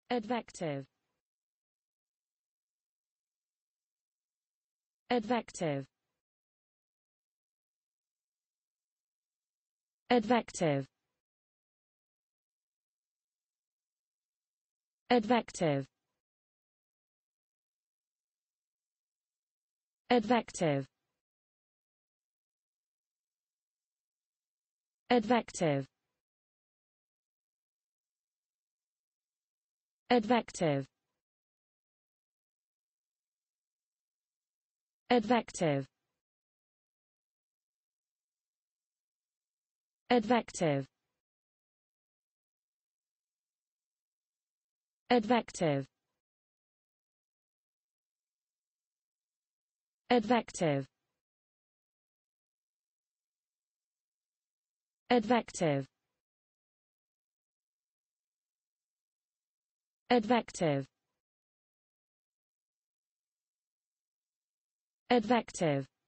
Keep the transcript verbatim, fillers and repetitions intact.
advective, advective, advective, advective, advective, advective, advective, advective, advective, advective, advective, advective, advective, advective,